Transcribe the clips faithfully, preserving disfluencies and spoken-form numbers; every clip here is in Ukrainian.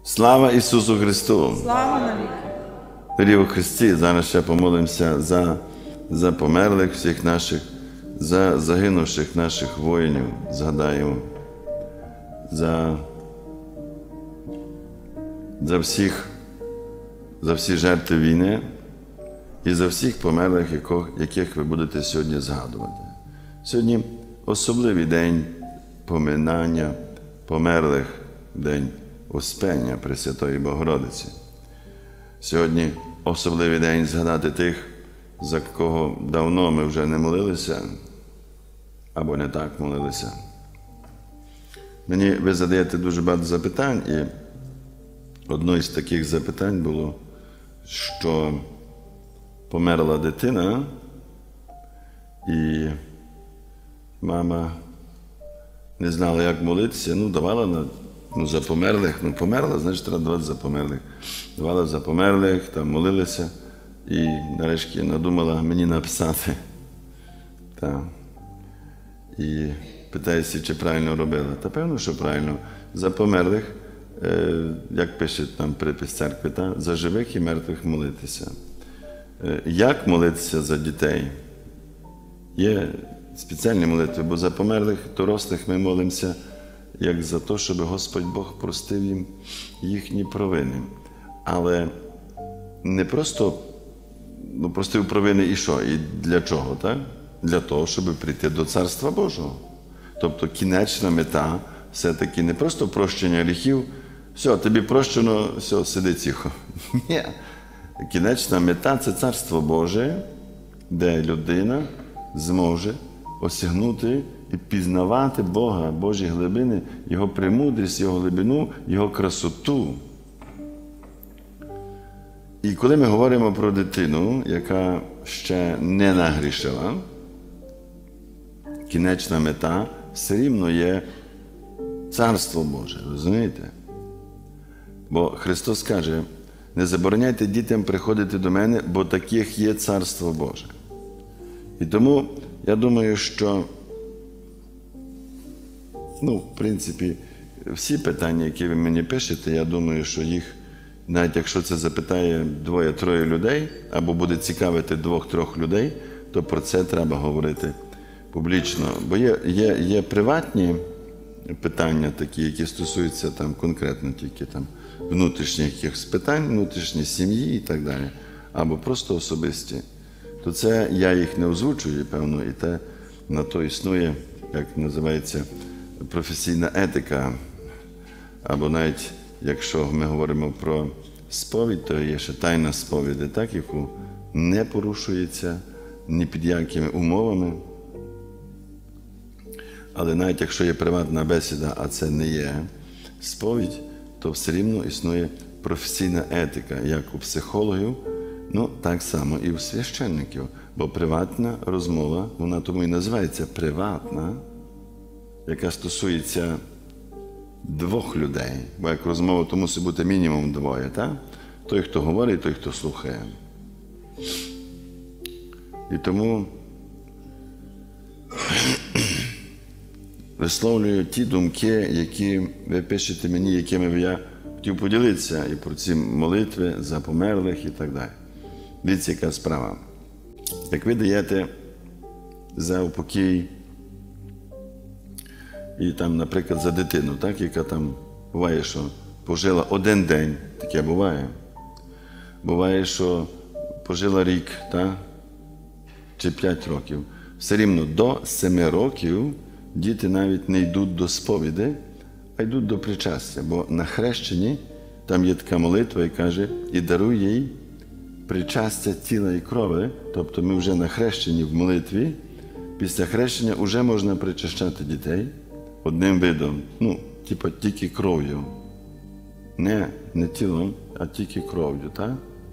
Слава Ісусу Христу! Слава навіки! Дорогі у Христі, зараз ще помолимося за, за померлих всіх наших, за загинувших наших воїнів, згадаємо, за, за всіх, за всі жертви війни і за всіх померлих, яких ви будете сьогодні згадувати. Сьогодні особливий день поминання померлих, день Успення Пресвятої Богородиці. Сьогодні особливий день згадати тих, за кого давно ми вже не молилися, або не так молилися. Мені ви задаєте дуже багато запитань, і одне із таких запитань було, що померла дитина, і мама не знала, як молитися, ну, давала на Ну, за померлих, ну, померла, значить, треба давати за померлих. Давала за померлих, там молилися, і нарешті надумала мені написати. Та. І питається, чи правильно робила. Та певно, що правильно. За померлих, е, як пише там припис церкви, та, за живих і мертвих молитися. Е, як молитися за дітей? Є спеціальні молитви, бо за померлих, дорослих ми молимося, як за те, щоб Господь Бог простив їм їхні провини. Але не просто ну, простив провини і що? І для чого, так? Для того, щоб прийти до Царства Божого. Тобто кінечна мета все-таки не просто прощення гріхів, все, тобі прощено, все, сиди тихо. Ні. Кінечна мета – це Царство Боже, де людина зможе осягнути і пізнавати Бога, Божі глибини, Його премудрість, Його глибину, Його красоту. І коли ми говоримо про дитину, яка ще не нагрішила, кінечна мета все рівно є Царство Боже, розумієте? Бо Христос каже, не забороняйте дітям приходити до мене, бо таких є Царство Боже. І тому я думаю, що Ну, в принципі, всі питання, які ви мені пишете, я думаю, що їх, навіть якщо це запитає двоє-троє людей, або буде цікавити двох-трьох людей, то про це треба говорити публічно. Бо є, є, є приватні питання такі, які стосуються там конкретно тільки там внутрішніх якихось питань, внутрішньої сім'ї і так далі, або просто особисті. То це я їх не озвучую, певно, і те на то існує, як називається, професійна етика, або навіть, якщо ми говоримо про сповідь, то є ще тайна сповіді, так, яку не порушується ні під якими умовами. Але навіть якщо є приватна бесіда, а це не є сповідь, то все рівно існує професійна етика, як у психологів, ну так само і у священників. Бо приватна розмова, вона тому і називається приватна, яка стосується двох людей. Бо як розмова, то мусить бути мінімум двоє, так? Той, хто говорить, той, хто слухає. І тому висловлюю ті думки, які ви пишете мені, якими я хотів поділитися, і про ці молитви за померлих і так далі. Дивіться, яка справа. Як ви даєте за упокій і там, наприклад, за дитину, так, яка там буває, що пожила один день, таке буває. Буває, що пожила рік, так, чи п'ять років. Все рівно до семи років діти навіть не йдуть до сповіді, а йдуть до причастя. Бо на хрещенні там є така молитва, і каже, і даруй їй причастя тіла і крови, тобто ми вже на хрещенні в молитві, після хрещення вже можна причащати дітей одним видом, ну, типу тільки кров'ю. Не, не тілом, а тільки кров'ю, так?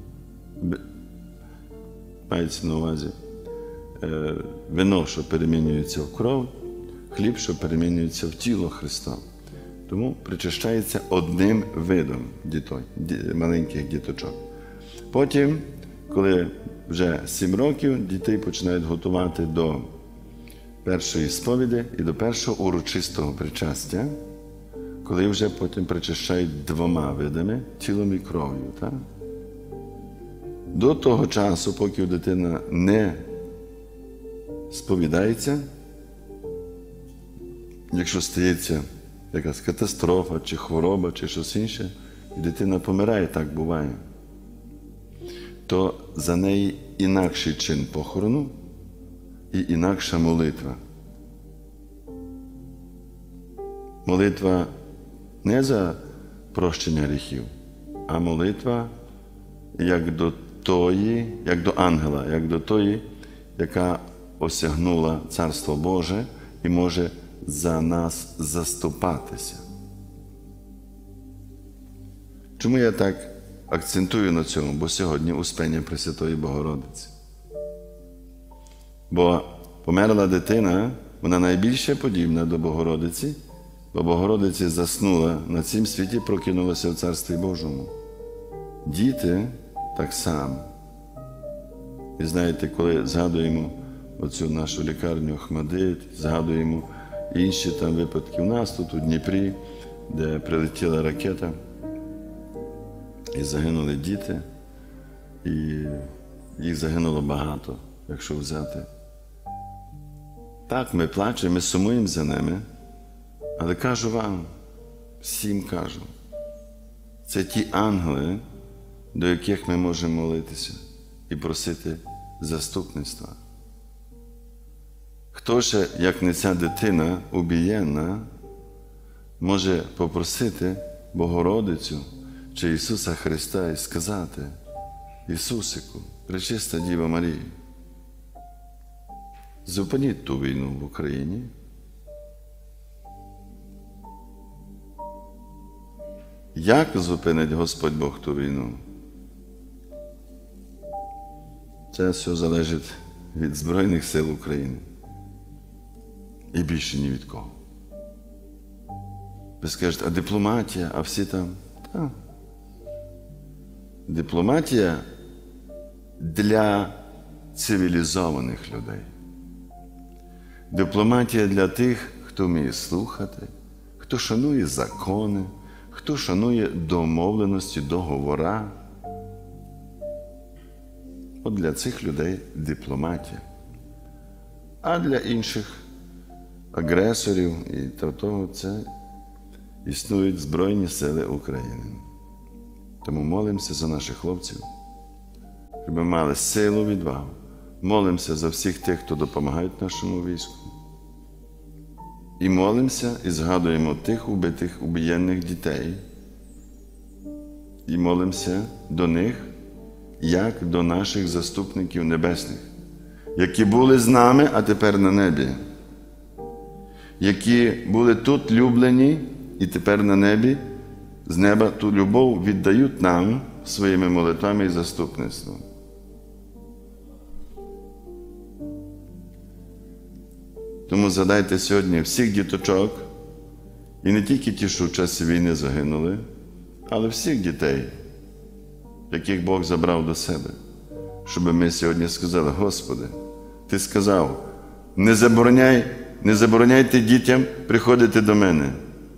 Мається на увазі е, вино, що перемінюється в кров, хліб, що перемінюється в тіло Христа. Тому причащається одним видом дітей, маленьких діточок. Потім, коли вже сім років, дітей починають готувати до першої сповіді і до першого урочистого причастя, коли вже потім причащають двома видами, тілом і кров'ю. Так? До того часу, поки дитина не сповідається, якщо стається якась катастрофа, чи хвороба, чи щось інше, і дитина помирає, так буває, то за неї інакший чин похорону і інакша молитва. Молитва не за прощення гріхів, а молитва як до тої, як до ангела, як до тої, яка осягнула Царство Боже і може за нас заступатися. Чому я так акцентую на цьому? Бо сьогодні Успення Пресвятої Богородиці. Бо померла дитина, вона найбільше подібна до Богородиці, бо Богородиця заснула на цім світі, прокинулася в Царстві Божому. Діти так само. І знаєте, коли згадуємо оцю нашу лікарню Охмадит, згадуємо інші там випадки у нас тут, у Дніпрі, де прилетіла ракета, і загинули діти, і їх загинуло багато, якщо взяти. Так, ми плачемо, ми сумуємо за ними, але кажу вам, всім кажу, це ті ангели, до яких ми можемо молитися і просити заступництва. Хто ще, як не ця дитина убієнна, може попросити Богородицю чи Ісуса Христа і сказати: Ісусику, Пречиста Діва Марія, зупиніть ту війну в Україні. Як зупинить Господь Бог ту війну? Це все залежить від Збройних сил України. І більше ні від кого. Ви скажете, а дипломатія, а всі там? Так. Дипломатія для цивілізованих людей. Дипломатія для тих, хто вміє слухати, хто шанує закони, хто шанує домовленості, договора. От для цих людей дипломатія. А для інших агресорів і того це існують Збройні сили України. Тому молимося за наших хлопців, щоб ми мали силу, відвагу. Молимося за всіх тих, хто допомагає нашому війську. І молимося, і згадуємо тих убитих, убієнних дітей. І молимося до них, як до наших заступників небесних, які були з нами, а тепер на небі. Які були тут люблені, і тепер на небі, з неба ту любов віддають нам своїми молитвами і заступництвом. Тому згадайте сьогодні всіх діточок, і не тільки ті, що в часі війни загинули, але всіх дітей, яких Бог забрав до себе, щоб ми сьогодні сказали: Господи, Ти сказав, не забороняй, не забороняйте дітям приходити до мене.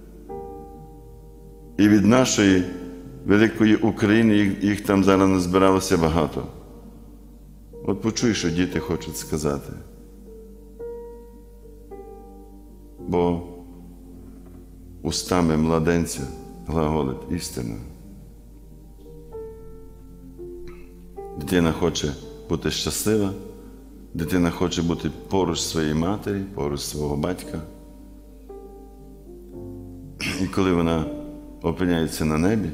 І від нашої великої України їх, їх там зараз назбиралося багато. От почуй, що діти хочуть сказати. Бо устами младенця глаголить істина. Дитина хоче бути щаслива, дитина хоче бути поруч своєї матері, поруч свого батька. І коли вона опиняється на небі,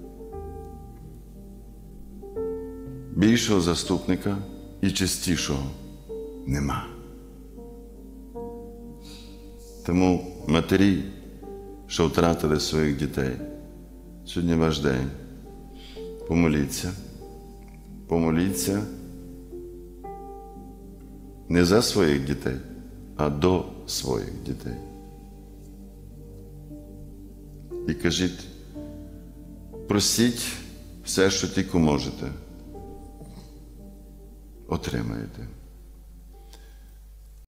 більшого заступника і чистішого нема. Тому матері, що втратили своїх дітей, сьогодні ваш день. Помоліться. Помоліться не за своїх дітей, а до своїх дітей. І кажіть, просіть все, що тільки можете. Отримаєте.